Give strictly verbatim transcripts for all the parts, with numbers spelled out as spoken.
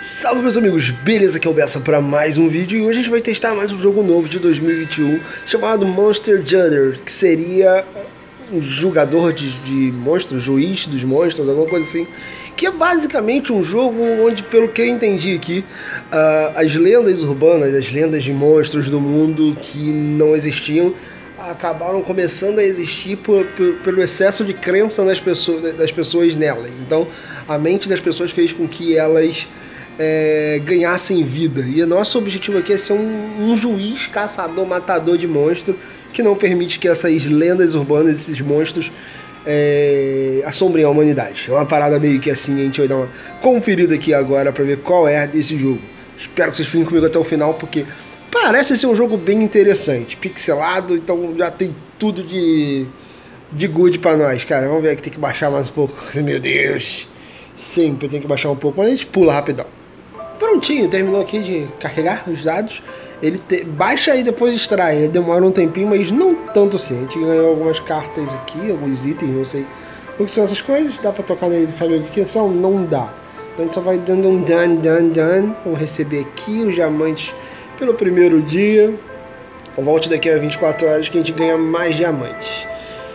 Salve meus amigos, beleza? Aqui é o Bessa para mais um vídeo e hoje a gente vai testar mais um jogo novo de dois mil e vinte e um chamado Monster Judder, que seria um jogador de, de monstros, juiz dos monstros, alguma coisa assim, que é basicamente um jogo onde, pelo que eu entendi aqui, uh, as lendas urbanas, as lendas de monstros do mundo que não existiam, acabaram começando a existir por, por, pelo excesso de crença nas pessoas, das pessoas nelas. Então a mente das pessoas fez com que elas É, ganhassem vida, e o nosso objetivo aqui é ser um, um juiz caçador, matador de monstros, que não permite que essas lendas urbanas, esses monstros é, assombrem a humanidade. É uma parada meio que assim, a gente vai dar uma conferida aqui agora para ver qual é desse jogo. Espero que vocês fiquem comigo até o final, porque parece ser um jogo bem interessante, pixelado, então já tem tudo de, de good para nós, cara. Vamos ver aqui, tem que baixar mais um pouco, meu Deus, sempre tem que baixar um pouco, mas a gente pula rapidão. Prontinho, terminou aqui de carregar os dados. Ele te... baixa e depois extrai. Ele demora um tempinho, mas não tanto assim. A gente ganhou algumas cartas aqui, alguns itens, não sei o que são essas coisas. Dá pra tocar neles e saber o que são? Não dá. Então a gente só vai dando um done, done, done. Vamos receber aqui os diamantes pelo primeiro dia. Volte daqui a vinte e quatro horas que a gente ganha mais diamantes.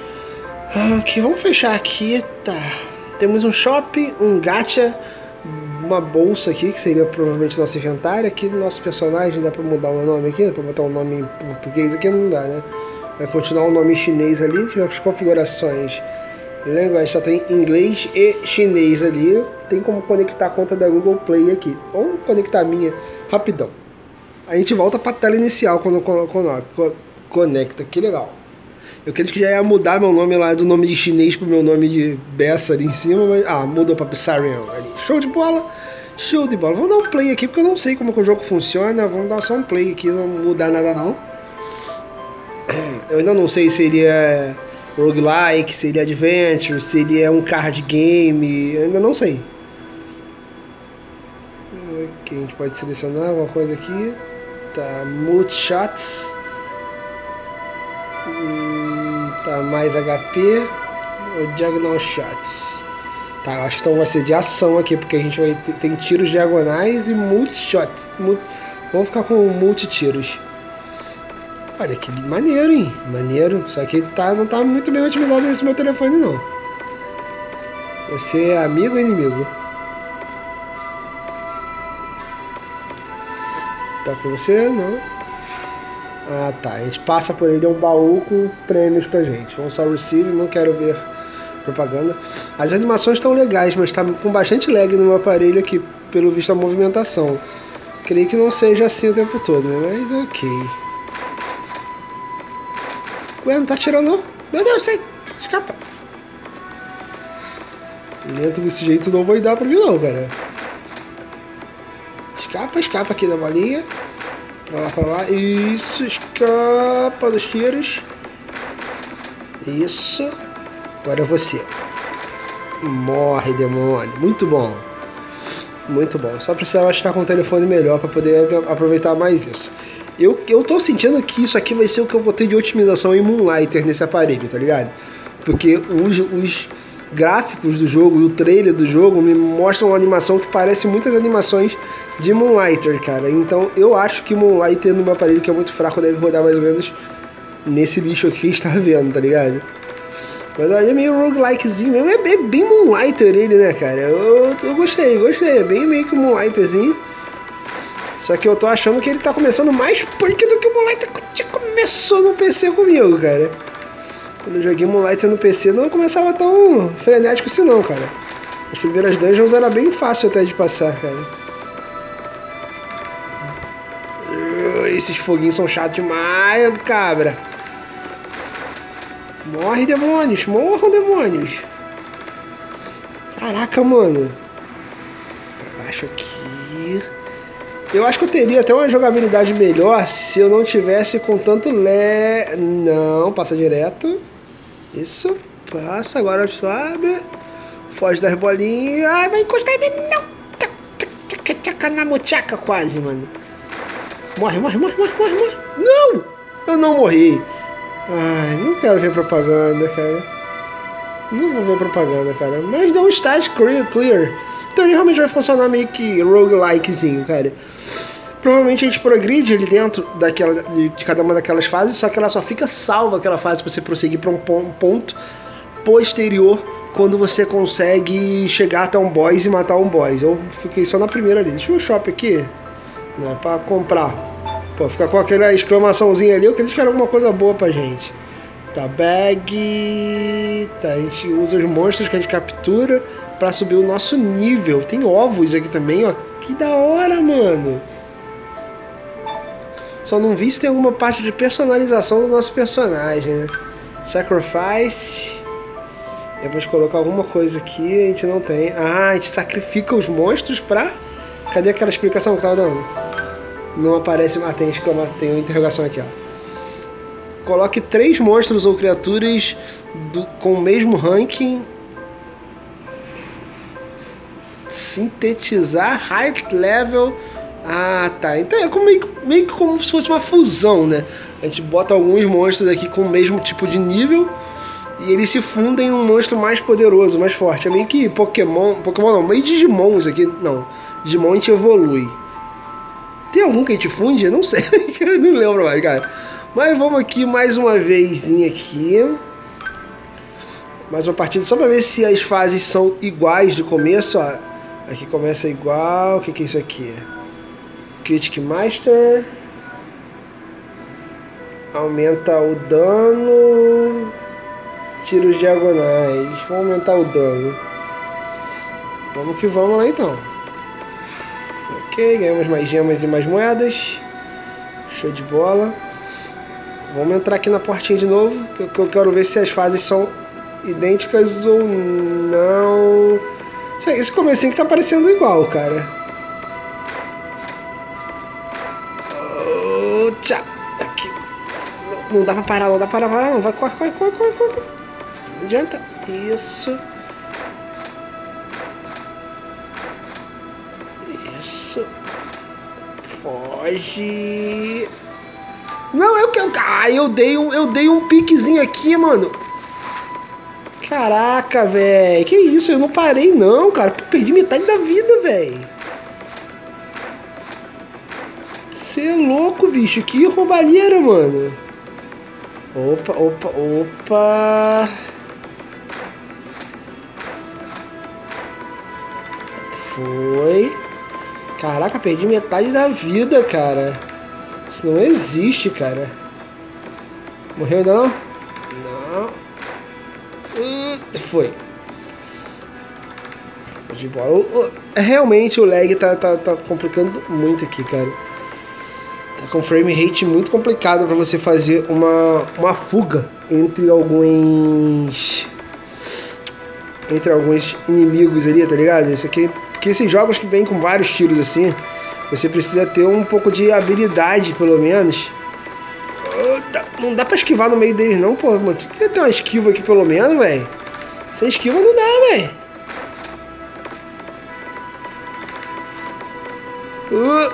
Ok, vamos fechar aqui. Tá. Temos um shopping, um gacha, uma bolsa aqui, que seria provavelmente nosso inventário. Aqui no nosso personagem dá pra mudar o nome aqui, dá pra botar um nome em português aqui, não dá, né? Vai continuar o nome em chinês ali, tivemos as configurações. Lembra, só tem inglês e chinês ali. Tem como conectar a conta da Google Play aqui, ou conectar a minha rapidão. A gente volta pra tela inicial quando, quando, quando conecta, que legal. Eu queria que já ia mudar meu nome lá do nome de chinês pro meu nome de Bessa ali em cima, mas ah, mudou pra Pissarion ali. Show de bola, show de bola. Vamos dar um play aqui porque eu não sei como que o jogo funciona. Vamos dar só um play aqui, não mudar nada não. Eu ainda não sei se seria roguelike, seria adventure, seria um card game, eu ainda não sei. Ok, a gente pode selecionar alguma coisa aqui. Tá, multishots. Tá, mais H P ou Diagonal Shots. Tá, acho que então vai ser de ação aqui, porque a gente vai ter, tem tiros diagonais e multi-shots. Multi, vamos ficar com multi-tiros. Olha que maneiro, hein? Maneiro. Só que tá, não tá muito bem otimizado nesse meu telefone, não. Você é amigo ou inimigo? Tá com você? Não. Ah tá, a gente passa por ele, é um baú com prêmios pra gente. Vamos só receive, não quero ver propaganda. As animações estão legais, mas tá com bastante lag no meu aparelho aqui, pelo visto a movimentação. Creio que não seja assim o tempo todo, né? Mas ok. Ué, não tá tirando não? Meu Deus, sai! Escapa! Lento desse jeito não vai dar pra mim não, cara. Escapa, escapa aqui da bolinha. Pra lá, pra lá. Isso, escapa dos tiros. Isso. Agora é você. Morre, demônio. Muito bom. Muito bom. Só precisava estar com o telefone melhor para poder aproveitar mais isso. Eu, eu tô sentindo que isso aqui vai ser o que eu vou ter de otimização em Moonlighter nesse aparelho, tá ligado? Porque os, os gráficos do jogo e o trailer do jogo me mostram uma animação que parece muitas animações de Moonlighter, cara. Então eu acho que Moonlighter no meu aparelho, que é muito fraco, deve rodar mais ou menos nesse lixo aqui que a gente tá vendo, tá ligado? Mas olha, é meio roguelikezinho mesmo, é bem Moonlighter ele, né, cara? Eu, eu gostei, gostei, é bem meio que um Moonlighterzinho. Só que eu tô achando que ele tá começando mais punk do que o Moonlighter começou no P C comigo, cara. Quando eu joguei Moonlighter no P C não começava tão frenético assim não, cara. As primeiras dungeons era bem fácil até de passar, cara. Esses foguinhos são chatos demais, cabra. Morre, demônios. Morram, demônios. Caraca, mano. Pra baixo aqui. Eu acho que eu teria até uma jogabilidade melhor se eu não tivesse com tanto le... Não, passa direto. Isso, passa, agora sobe. Foge das bolinhas. Ai, vai encostar em mim, não. Tchaca na muchaca quase, mano. Morre, morre, morre, morre, morre, morre. Não! Eu não morri. Ai, não quero ver propaganda, cara. Não vou ver propaganda, cara. Mas deu um stage clear, clear. Então ele realmente vai funcionar meio que roguelikezinho, cara. Provavelmente a gente progride ali dentro daquela, de cada uma daquelas fases, só que ela só fica salva aquela fase para você prosseguir para um ponto posterior quando você consegue chegar até um boss e matar um boss. Eu fiquei só na primeira ali. Deixa eu ver o shop aqui, né, para comprar. Pô, ficar com aquela exclamaçãozinha ali, eu acredito que era alguma coisa boa pra gente. Tá, bag. Tá, a gente usa os monstros que a gente captura pra subir o nosso nível. Tem ovos aqui também, ó. Que da hora, mano. Só não vi se tem alguma parte de personalização do nosso personagem, né? Sacrifice. Depois colocar alguma coisa aqui, a gente não tem. Ah, a gente sacrifica os monstros pra... Cadê aquela explicação que eu tava dando? Não aparece... Ah, tem, exclama... tem uma interrogação aqui, ó. Coloque três monstros ou criaturas do... com o mesmo ranking. Sintetizar high level. Ah, tá. Então é como, meio, meio que como se fosse uma fusão, né? A gente bota alguns monstros aqui com o mesmo tipo de nível e eles se fundem em um monstro mais poderoso, mais forte. É meio que Pokémon... Pokémon não, meio Digimon isso aqui. Não, Digimon a gente evolui. Tem algum que a gente funde? Eu não sei. Eu não lembro mais, cara. Mas vamos aqui mais uma vezinha aqui. Mais uma partida só pra ver se as fases são iguais de começo, ó. Aqui começa igual. O que que é isso aqui? Critic Master. Aumenta o dano. Tiros diagonais. Vamos aumentar o dano. Vamos que vamos lá então. Ok, ganhamos mais gemas e mais moedas. Show de bola. Vamos entrar aqui na portinha de novo, que eu quero ver se as fases são idênticas ou não. Esse comecinho que tá parecendo igual, cara. Oh, tchau. Aqui. Não, não dá pra parar, não dá pra parar, não. Vai, corre, corre, corre, corre, corre. Não adianta. Isso. Isso. Foge. Não, eu quero. Ah, eu dei um, eu dei um piquezinho aqui, mano. Caraca, velho. Que isso? Eu não parei, não, cara. Perdi metade da vida, velho. Você é louco, bicho. Que roubalheira, mano. Opa, opa, opa. Foi. Caraca, perdi metade da vida, cara. Isso não existe, cara. Morreu ainda não? Não. Uh, foi. De bola. Uh, uh, realmente o lag tá, tá, tá complicando muito aqui, cara. Tá com frame rate muito complicado pra você fazer uma, uma fuga entre alguns... Entre alguns inimigos ali, tá ligado? Isso aqui... Porque esses jogos que vêm com vários tiros assim... Você precisa ter um pouco de habilidade, pelo menos. Não dá pra esquivar no meio deles, não, pô. Mano, tem que ter uma esquiva aqui, pelo menos, velho. Sem esquiva não dá, velho. Uh,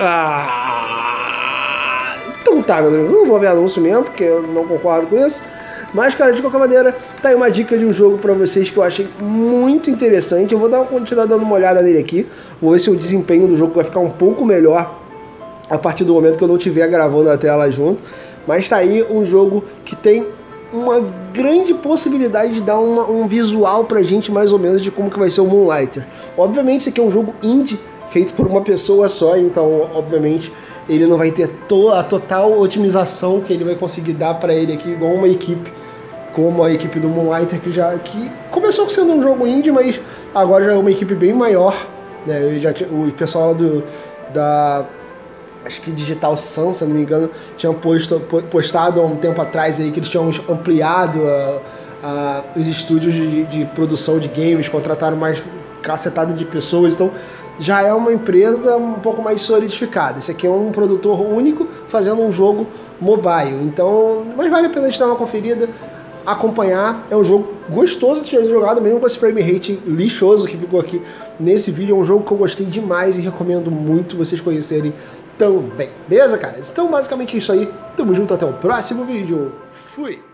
ah. Então tá, meu amigo. Não vou ver anúncio mesmo, porque eu não concordo com isso. Mas, cara, de qualquer maneira, tá aí uma dica de um jogo pra vocês que eu achei muito interessante. Eu vou dar uma, continuar dando uma olhada nele aqui. Vou ver se o desempenho do jogo vai ficar um pouco melhor a partir do momento que eu não estiver gravando a tela junto. Mas tá aí um jogo que tem uma grande possibilidade de dar uma, um visual pra gente mais ou menos de como que vai ser o Moonlighter. Obviamente esse aqui é um jogo indie, feito por uma pessoa só, então obviamente ele não vai ter to a total otimização que ele vai conseguir dar pra ele aqui, igual uma equipe como a equipe do Moonlighter, que já que começou sendo um jogo indie, mas agora já é uma equipe bem maior, né? Já tinha, o pessoal lá do, da, acho que Digital Sun, se não me engano, tinham posto, postado há um tempo atrás aí que eles tinham ampliado a, a, os estúdios de, de produção de games, contrataram mais cacetada de pessoas, então já é uma empresa um pouco mais solidificada. Esse aqui é um produtor único fazendo um jogo mobile, então, mas vale a pena a gente dar uma conferida, acompanhar. É um jogo gostoso de ser jogado, mesmo com esse frame rate lixoso que ficou aqui nesse vídeo. É um jogo que eu gostei demais e recomendo muito vocês conhecerem também. Beleza, cara? Então basicamente é isso aí. Tamo junto, até o próximo vídeo. Fui!